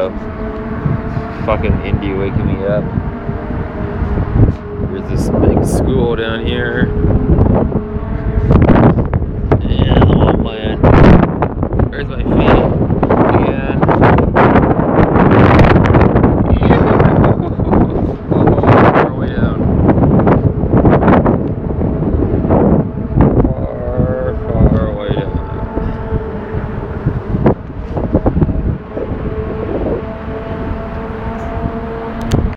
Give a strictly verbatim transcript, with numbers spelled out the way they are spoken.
go. Fucking Indy waking me up. There's this big school down here.